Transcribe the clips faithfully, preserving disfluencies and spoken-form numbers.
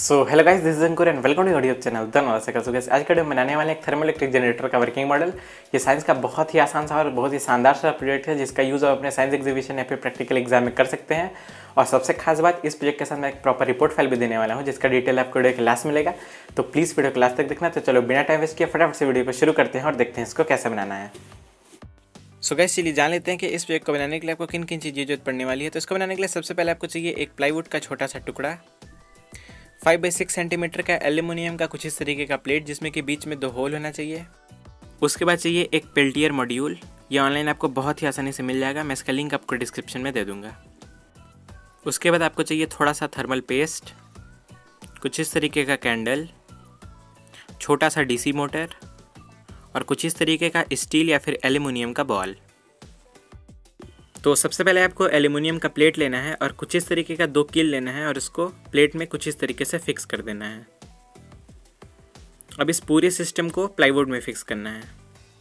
So hello guys, this is Ankur and welcome to YouTube channel धन्यवाद से कर सो आज के वीडियो में बनाने वाले एक थर्मल इलेक्ट्रिक जनरेटर का वर्किंग मॉडल। ये साइंस का बहुत ही आसान सा और बहुत ही शानदार सा प्रोजेक्ट है जिसका यूज़ आप अपने साइंस एग्जीबिशन या फिर प्रैक्टिकल एग्जाम में कर सकते हैं। और सबसे खास बात, इस प्रोजेक्ट के साथ मैं एक प्रॉपर रिपोर्ट फाइल भी देने वाला हूँ जिसका डिटेल आपको वीडियो के लास्ट मिलेगा। तो प्लीज़ वीडियो को लास्ट तक देखना। तो चलो बिना टाइम वेस्ट किए फटाफट से वीडियो को शुरू करते हैं और देखते हैं इसको कैसे बनाना है। सो गाइस चलिए जान लेते हैं कि इस प्रोजेक्ट को बनाने के लिए आपको किन किन चीज़ें जरूरत पड़ने वाली है। तो इसको बनाने के लिए सबसे पहले आपको चाहिए एक प्लाईवुड का छोटा सा टुकड़ा, फाइव बाई सिक्स सेंटीमीटर का एल्यूमिनियम का कुछ इस तरीके का प्लेट जिसमें कि बीच में दो होल होना चाहिए। उसके बाद चाहिए एक पेल्टियर मॉड्यूल। ये ऑनलाइन आपको बहुत ही आसानी से मिल जाएगा, मैं इसका लिंक आपको डिस्क्रिप्शन में दे दूंगा। उसके बाद आपको चाहिए थोड़ा सा थर्मल पेस्ट, कुछ इस तरीके का कैंडल, छोटा सा डीसी मोटर और कुछ इस तरीके का स्टील या फिर एल्यूमिनियम का बॉल। तो सबसे पहले आपको एल्यूमिनियम का प्लेट लेना है और कुछ इस तरीके का दो कील लेना है और इसको प्लेट में कुछ इस तरीके से फिक्स कर देना है। अब इस पूरे सिस्टम को प्लाईवुड में फिक्स करना है।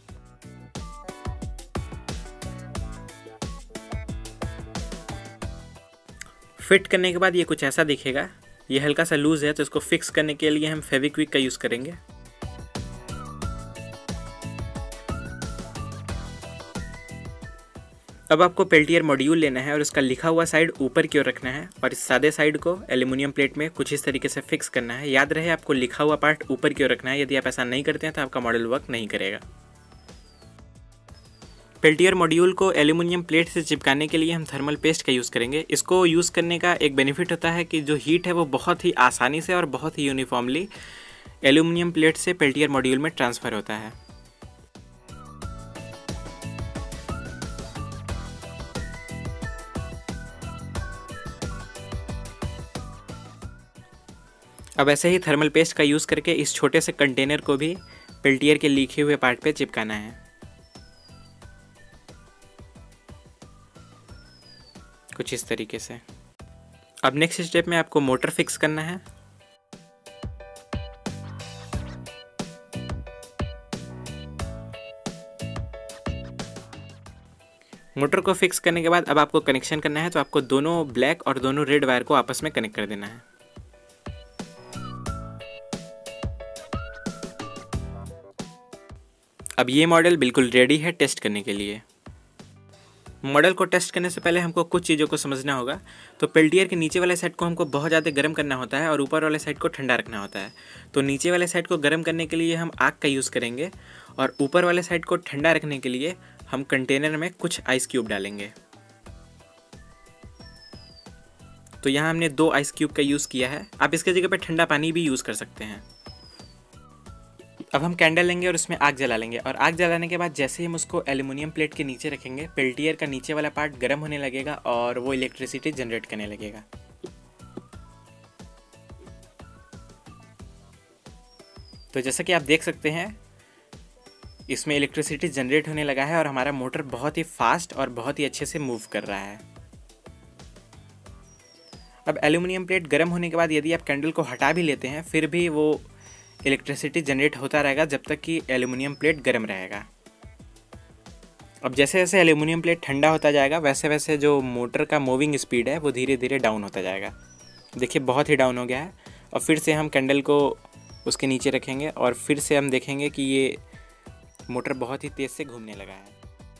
फिट करने के बाद ये कुछ ऐसा दिखेगा। ये हल्का सा लूज है तो इसको फिक्स करने के लिए हम फेविक्विक का यूज़ करेंगे। अब आपको पेल्टियर मॉड्यूल लेना है और उसका लिखा हुआ साइड ऊपर की ओर रखना है और इस सादे साइड को एल्यूमिनियम प्लेट में कुछ इस तरीके से फिक्स करना है। याद रहे आपको लिखा हुआ पार्ट ऊपर की ओर रखना है, यदि आप ऐसा नहीं करते हैं तो आपका मॉडल वर्क नहीं करेगा। पेल्टियर मॉड्यूल को एल्यूमिनियम प्लेट से चिपकाने के लिए हम थर्मल पेस्ट का यूज़ करेंगे। इसको यूज़ करने का एक बेनिफिट होता है कि जो हीट है वो बहुत ही आसानी से और बहुत ही यूनिफॉर्मली एल्यूमिनियम प्लेट से पेल्टियर मॉड्यूल में ट्रांसफ़र होता है। अब ऐसे ही थर्मल पेस्ट का यूज़ करके इस छोटे से कंटेनर को भी पेल्टियर के लिखे हुए पार्ट पे चिपकाना है। कुछ इस तरीके से। अब नेक्स्ट स्टेप में आपको मोटर फिक्स करना है। मोटर को फिक्स करने के बाद अब आपको कनेक्शन करना है, तो आपको दोनों ब्लैक और दोनों रेड वायर को आपस में कनेक्ट कर देना है। अब ये मॉडल बिल्कुल रेडी है टेस्ट करने के लिए। मॉडल को टेस्ट करने से पहले हमको कुछ चीज़ों को समझना होगा। तो पेल्टियर के नीचे वाले साइड को हमको बहुत ज़्यादा गर्म करना होता है और ऊपर वाले साइड को ठंडा रखना होता है। तो नीचे वाले साइड को गर्म करने के लिए हम आग का यूज़ करेंगे और ऊपर वाले साइड को ठंडा रखने के लिए हम कंटेनर में कुछ आइस क्यूब डालेंगे। तो यहाँ हमने दो आइस क्यूब का यूज़ किया है। आप इसके जगह पर ठंडा पानी भी यूज़ कर सकते हैं। अब हम कैंडल लेंगे और उसमें आग जला लेंगे और आग जलाने के बाद जैसे ही हम उसको एल्यूमिनियम प्लेट के नीचे रखेंगे, पेल्टियर का नीचे वाला पार्ट गर्म होने लगेगा और वो इलेक्ट्रिसिटी जनरेट करने लगेगा। तो जैसा कि आप देख सकते हैं इसमें इलेक्ट्रिसिटी जनरेट होने लगा है और हमारा मोटर बहुत ही फास्ट और बहुत ही अच्छे से मूव कर रहा है। अब एल्यूमिनियम प्लेट गर्म होने के बाद यदि आप कैंडल को हटा भी लेते हैं फिर भी वो इलेक्ट्रिसिटी जनरेट होता रहेगा जब तक कि एल्यूमिनियम प्लेट गर्म रहेगा। अब जैसे जैसे एल्यूमिनियम प्लेट ठंडा होता जाएगा वैसे वैसे जो मोटर का मूविंग स्पीड है वो धीरे धीरे डाउन होता जाएगा। देखिए बहुत ही डाउन हो गया है। और फिर से हम कैंडल को उसके नीचे रखेंगे और फिर से हम देखेंगे कि ये मोटर बहुत ही तेज़ से घूमने लगा है।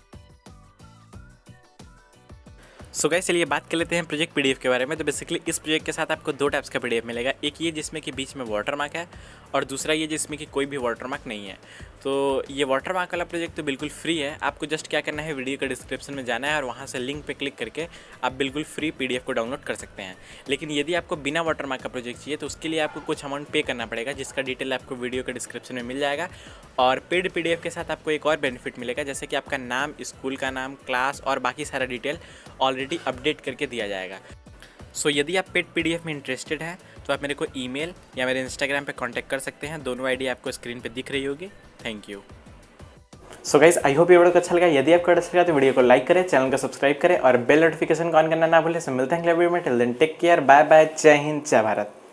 सो गाइस चलिए बात कर लेते हैं प्रोजेक्ट पीडीएफ के बारे में। तो बेसिकली इस प्रोजेक्ट के साथ आपको दो टाइप्स का पीडीएफ मिलेगा। एक ये जिसमें कि बीच में वाटरमार्क है और दूसरा ये जिसमें कि कोई भी वाटरमार्क नहीं है। तो ये वाटरमार्क वाला प्रोजेक्ट तो बिल्कुल फ्री है। आपको जस्ट क्या करना है, वीडियो का डिस्क्रिप्शन में जाना है और वहाँ से लिंक पे क्लिक करके आप बिल्कुल फ्री पीडीएफ को डाउनलोड कर सकते हैं। लेकिन यदि आपको बिना वाटरमार्क का प्रोजेक्ट चाहिए तो उसके लिए आपको कुछ अमाउंट पे करना पड़ेगा, जिसका डिटेल आपको वीडियो के डिस्क्रिप्शन में मिल जाएगा। और पेड पीडीएफ के साथ आपको एक और बेनिफिट मिलेगा, जैसे कि आपका नाम, स्कूल का नाम, क्लास और बाकी सारा डिटेल ऑलरेडी अपडेट करके दिया जाएगा। सो so, यदि आप पेड पीडीएफ में इंटरेस्टेड हैं तो आप मेरे को ईमेल या मेरे इंस्टाग्राम पे कांटेक्ट कर सकते हैं। दोनों आईडी आपको स्क्रीन पे दिख रही होगी। Thank you. So guys I hope ये वीडियो को अच्छा लगा। यदि आपको अच्छा लगा तो वीडियो को लाइक करें, चैनल को सब्सक्राइब करें और बेल नोटिफिकेशन को ऑन करना ना भूलें। मिलते हैं अगले वीडियो में। Till then take care, bye bye, Jai Hind, जय भारत।